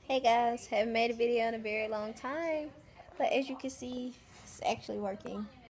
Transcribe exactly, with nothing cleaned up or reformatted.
Hey guys, haven't made a video in a very long time, but as you can see, it's actually working.